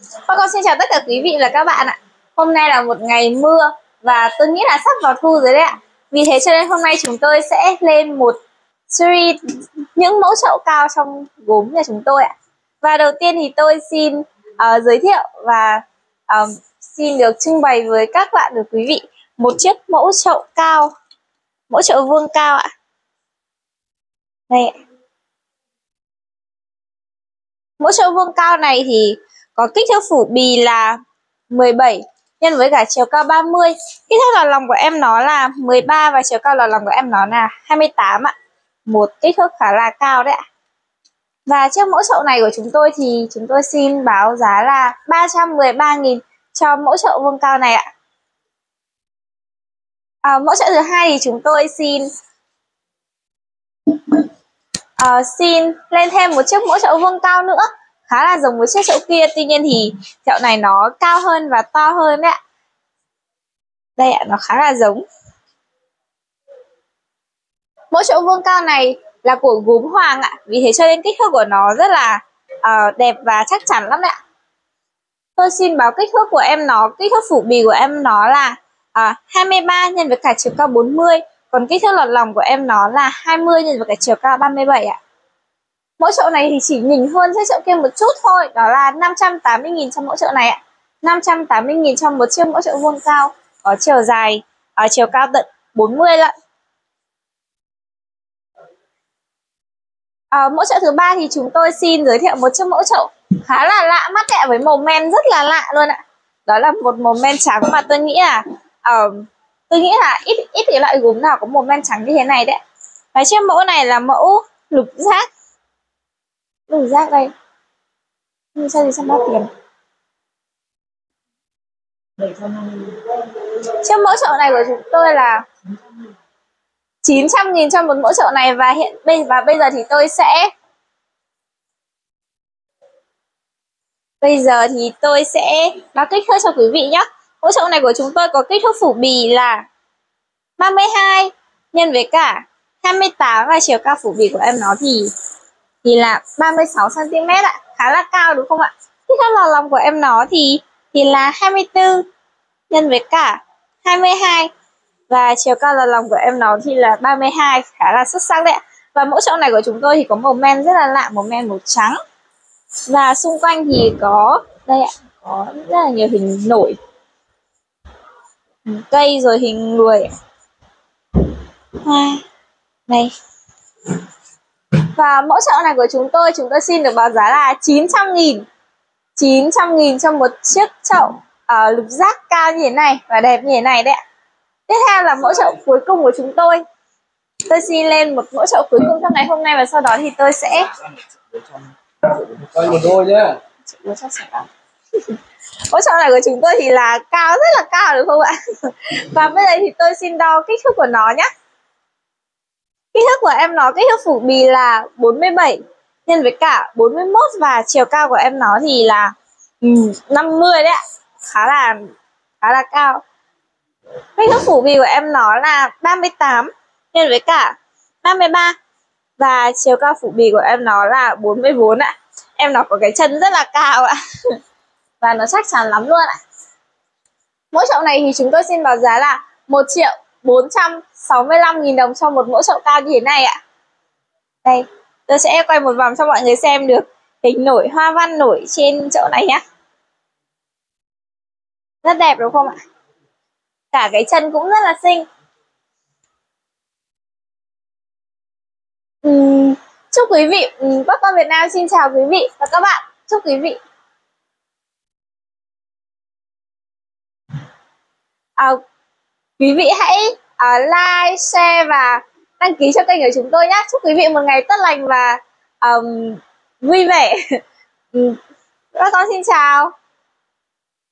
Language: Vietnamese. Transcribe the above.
Con xin chào tất cả quý vị và các bạn ạ. Hôm nay là một ngày mưa và tôi nghĩ là sắp vào thu rồi đấy ạ. Vì thế cho nên hôm nay chúng tôi sẽ lên một series những mẫu chậu cao trong gốm nhà chúng tôi ạ. Và đầu tiên thì tôi xin giới thiệu và xin được trưng bày với các bạn và quý vị một chiếc mẫu chậu cao, mẫu chậu vương cao ạ. Đây, mẫu chậu vương cao này thì có kích thước phủ bì là 17 nhân với cả chiều cao 30. Kích thước lò lòng của em nó là 13 và chiều cao lò lòng của em nó là 28 ạ. Một kích thước khá là cao đấy ạ. Và chiếc mẫu chậu này của chúng tôi thì chúng tôi xin báo giá là 313.000 cho mẫu chậu vương cao này ạ. Mẫu chậu thứ hai thì chúng tôi xin lên thêm một chiếc mẫu chậu vương cao nữa, khá là giống với chiếc chậu kia, tuy nhiên thì chậu này nó cao hơn và to hơn đấy ạ. Đây ạ, nó khá là giống. Mẫu chậu vương cao này là của gốm Hoàng ạ, vì thế cho nên kích thước của nó rất là đẹp và chắc chắn lắm đấy ạ. Tôi xin báo kích thước của em nó, kích thước phủ bì của em nó là 23 nhân với cả chiều cao 40, còn kích thước lọt lòng của em nó là 20 nhân với cả chiều cao 37 ạ. Mẫu chậu này thì chỉ nhỉnh hơn chiếc chậu kia một chút thôi, đó là 580.000 trong mẫu chậu này ạ. 580.000 trong một chiếc mẫu chậu vuông cao có chiều dài, chiều cao tận 40 lận. Mẫu chậu thứ ba thì chúng tôi xin giới thiệu một chiếc mẫu chậu khá là lạ mắt ạ, với màu men rất là lạ luôn ạ. Đó là một màu men trắng mà tôi nghĩ là ít cái loại gốm nào có màu men trắng như thế này đấy. Và chiếc mẫu này là mẫu lục giác. Lục giác đây. Nhưng sao thì sao bao tiền? Chiếc mẫu chậu này của chúng tôi là 900.000 cho một mẫu chậu này, và bây giờ thì tôi sẽ báo kích thước cho quý vị nhé. Mẫu chậu này của chúng tôi có kích thước phủ bì là 32 nhân với cả 28 và chiều cao phủ bì của em nó thì là 36 cm ạ, khá là cao đúng không ạ? Kích thước lò lòng của em nó thì là 24 nhân với cả 22 và chiều cao lò lòng của em nó thì là 32, khá là xuất sắc đấy ạ. Và mẫu chậu này của chúng tôi thì có màu men rất là lạ, màu men màu trắng. Và xung quanh thì có đây ạ, có rất là nhiều hình nổi, hình cây rồi hình người hoa này. Và mẫu chậu này của chúng tôi xin được báo giá là 900.000. 900.000 cho một chiếc chậu lục giác cao như thế này và đẹp như thế này đấy ạ. Tiếp theo là mẫu chậu cuối cùng của chúng tôi. Tôi xin lên một mẫu chậu cuối cùng trong ngày hôm nay và sau đó thì tôi sẽ quay một đôi nhé. Mẫu chậu này của chúng tôi thì là cao, rất là cao được không ạ? Và bây giờ thì tôi xin đo kích thước của nó nhé. Kích thước của em nó, kích thước phủ bì là 47 nhân với cả 41 và chiều cao của em nó thì là 50 đấy ạ. Khá là cao. Kích thước phủ bì của em nó là 38 nhân với cả 33 và chiều cao phủ bì của em nó là 44 ạ. Em nó có cái chân rất là cao ạ. Và nó chắc chắn lắm luôn ạ. Mẫu chậu này thì chúng tôi xin báo giá là 1.465.000 đồng cho một mẫu chậu cao như thế này ạ. Đây, tôi sẽ quay một vòng cho mọi người xem được hình nổi, hoa văn nổi trên chậu này nhé. Rất đẹp đúng không ạ? Cả cái chân cũng rất là xinh. Chúc quý vị, Bắc Con Việt Nam xin chào quý vị và các bạn. Chúc quý vị quý vị hãy like, share và đăng ký cho kênh của chúng tôi nhé. Chúc quý vị một ngày tốt lành và vui vẻ. Các con xin chào.